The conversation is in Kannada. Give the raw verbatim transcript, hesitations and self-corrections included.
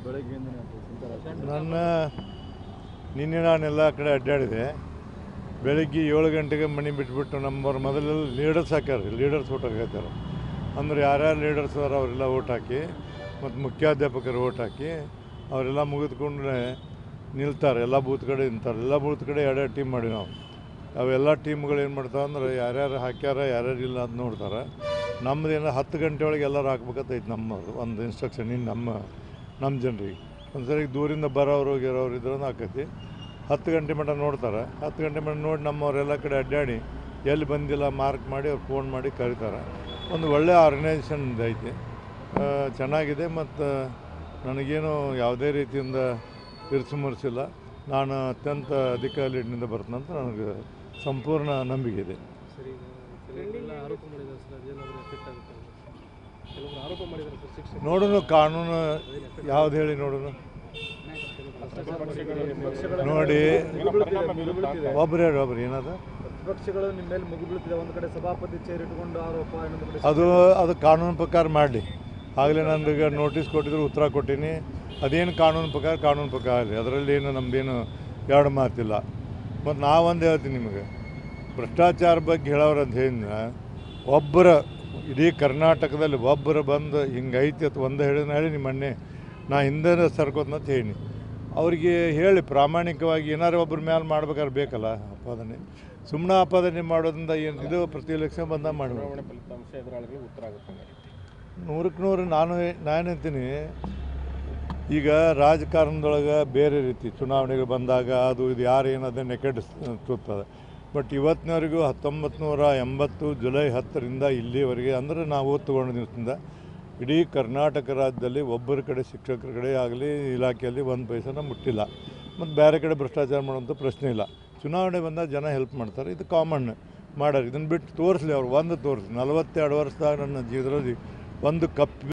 ನನ್ನ ನಿನ್ನೆ ನಾನೆಲ್ಲ ಕಡೆ ಅಡ್ಡಾಡಿದೆ. ಬೆಳಗ್ಗೆ ಏಳು ಗಂಟೆಗೆ ಮನೆ ಬಿಟ್ಬಿಟ್ಟು ನಮ್ಮವ್ರ ಮೊದಲೆಲ್ಲ ಲೀಡರ್ಸ್ ಹಾಕ್ಯಾರ, ಲೀಡರ್ಸ್ ಓಟ್ ಹಾಕೈತಾರೆ. ಅಂದರೆ ಯಾರ್ಯಾರು ಲೀಡರ್ಸ್ ಅದಾರ ಅವರೆಲ್ಲ ಓಟ್ ಹಾಕಿ ಮತ್ತು ಮುಖ್ಯಾಧ್ಯಾಪಕರು ಓಟ್ ಹಾಕಿ ಅವರೆಲ್ಲ ಮುಗಿದುಕೊಂಡ್ರೆ ನಿಲ್ತಾರೆ. ಎಲ್ಲ ಬೂತ್ ಕಡೆ ನಿಂತಾರೆ. ಎಲ್ಲ ಬೂತ್ ಕಡೆ ಎರಡೆರಡು ಟೀಮ್ ಮಾಡಿ ನಾವು ಅವೆಲ್ಲ ಟೀಮ್ಗಳು ಏನು ಮಾಡ್ತಾವೆ ಅಂದ್ರೆ ಯಾರ್ಯಾರು ಹಾಕ್ಯಾರ ಯಾರ್ಯಾರು ಇಲ್ಲ ಅಂತ ನೋಡ್ತಾರೆ. ನಮ್ಮದು ಏನೋ ಹತ್ತು ಗಂಟೆ ಒಳಗೆ ಎಲ್ಲರೂ ಹಾಕ್ಬೇಕಂತೈತೆ. ನಮ್ಮದು ಒಂದು ಇನ್ಸ್ಟ್ರಕ್ಷನ್ ಇನ್ನು ನಮ್ಮ ನಮ್ಮ ಜನರಿಗೆ ಒಂದು ಸರಿ ದೂರಿಂದ ಬರೋರು ಹೋಗಿರೋರು ಇದ್ರೂ ಹಾಕೈತಿ. ಹತ್ತು ಗಂಟೆ ಮಟ್ಟ ನೋಡ್ತಾರೆ. ಹತ್ತು ಗಂಟೆ ಮಟ್ಟ ನೋಡಿ ನಮ್ಮವರೆಲ್ಲ ಕಡೆ ಅಡ್ಡಾಡಿ ಎಲ್ಲಿ ಬಂದಿಲ್ಲ ಮಾರ್ಕ್ ಮಾಡಿ ಅವ್ರು ಫೋನ್ ಮಾಡಿ ಕರೀತಾರೆ. ಒಂದು ಒಳ್ಳೆಯ ಆರ್ಗನೈಸೇಷನ್ ಐತಿ, ಚೆನ್ನಾಗಿದೆ. ಮತ್ತು ನನಗೇನು ಯಾವುದೇ ರೀತಿಯಿಂದ ಇರಿಸುಮರಿಸಿಲ್ಲ. ನಾನು ಅತ್ಯಂತ ಅಧಿಕ ಲೀಡ್ನಿಂದ ಬರ್ತೀನಂತ ನನಗೆ ಸಂಪೂರ್ಣ ನಂಬಿಕೆ ಇದೆ. ನೋಡೋಣ ಕಾನೂನು ಯಾವ್ದು ಹೇಳಿ ನೋಡೋಣ. ನೋಡಿ ಒಬ್ರು ಹೇಳಿ ಒಬ್ರು ಏನದ ಪಕ್ಷಗಳು ನಿಮ್ಮ ಮೇಲೆ ಮುಗಿಬೀಳ್ತಿದೆ. ಒಂದು ಕಡೆ ಸಭಾಪತಿ ಚೇರ್ ಇಟ್ಕೊಂಡು ಆರೋಪ, ಅದು ಅದು ಕಾನೂನು ಪ್ರಕಾರ ಮಾಡಲಿ. ಆಗಲೇ ನನಗೆ ನೋಟಿಸ್ ಕೊಟ್ಟಿದ್ರು, ಉತ್ತರ ಕೊಟ್ಟೀನಿ. ಅದೇನು ಕಾನೂನು ಪ್ರಕಾರ ಕಾನೂನು ಪ್ರಕಾರ ಆಗಲಿ, ಅದರಲ್ಲಿ ಏನು ನಮ್ಮದೇನು ಎರಡು ಮಾತಿಲ್ಲ. ಮತ್ತು ನಾವೊಂದು ಹೇಳ್ತೀನಿ ನಿಮಗೆ, ಭ್ರಷ್ಟಾಚಾರ ಬಗ್ಗೆ ಹೇಳೋರು ಅಂತ ಹೇಳಿದ ಒಬ್ಬರ ಇಡೀ ಕರ್ನಾಟಕದಲ್ಲಿ ಒಬ್ಬರು ಬಂದು ಹಿಂಗೈತಿ ಅಥವಾ ಒಂದು ಹೇಳಿದ ಹೇಳಿ ನಿಮ್ಮ ಮೊನ್ನೆ ನಾ ಹಿಂದೆ ಸರ್ಕೋತಂತ ಹೇಳಿ ಅವರಿಗೆ ಹೇಳಿ ಪ್ರಾಮಾಣಿಕವಾಗಿ ಏನಾರು ಒಬ್ಬರ ಮೇಲೆ ಮಾಡ್ಬೇಕಾದ್ರೆ ಬೇಕಲ್ಲ ಆಪಾದನೆ. ಸುಮ್ಮನೆ ಆಪಾದನೆ ಮಾಡೋದ್ರಿಂದ ಏನು ಇದು ಪ್ರತಿ ಎಲೆಕ್ಷನ್ ಬಂದಾಗ ಮಾಡಬೇಕು. ನೂರಕ್ಕೆ ನೂರು ನಾನು ನಾನು ಹೇಳ್ತೀನಿ. ಈಗ ರಾಜಕಾರಣದೊಳಗೆ ಬೇರೆ ರೀತಿ ಚುನಾವಣೆಗೆ ಬಂದಾಗ ಅದು ಇದು ಯಾರು ಏನದೇ ನೆಕೆಡ್ ಸುತ್ತದೆ. ಬಟ್ ಇವತ್ತಿನವರೆಗೂ ಹತ್ತೊಂಬತ್ತು ನೂರ ಎಂಬತ್ತು ಜುಲೈ ಹತ್ತರಿಂದ ಇಲ್ಲಿವರೆಗೆ ಅಂದರೆ ನಾವು ತೊಗೊಂಡ ದಿವಸದಿಂದ ಇಡೀ ಕರ್ನಾಟಕ ರಾಜ್ಯದಲ್ಲಿ ಒಬ್ಬರ ಕಡೆ ಶಿಕ್ಷಕರ ಕಡೆ ಆಗಲಿ ಇಲಾಖೆಯಲ್ಲಿ ಒಂದು ಪೈಸನ ಮುಟ್ಟಿಲ್ಲ. ಮತ್ತು ಬೇರೆ ಕಡೆ ಭ್ರಷ್ಟಾಚಾರ ಮಾಡೋಂಥ ಪ್ರಶ್ನೆ ಇಲ್ಲ. ಚುನಾವಣೆ ಬಂದಾಗ ಜನ ಹೆಲ್ಪ್ ಮಾಡ್ತಾರೆ, ಇದು ಕಾಮನ್ ಮಾಡೋರು. ಇದನ್ನು ಬಿಟ್ಟು ತೋರಿಸ್ಲಿ ಅವ್ರು ಒಂದು ತೋರಿಸಿ. ನಲವತ್ತೆರಡು ವರ್ಷದಾಗ ನನ್ನ ಜೀವನದಲ್ಲಿ ಒಂದು ಕಪ್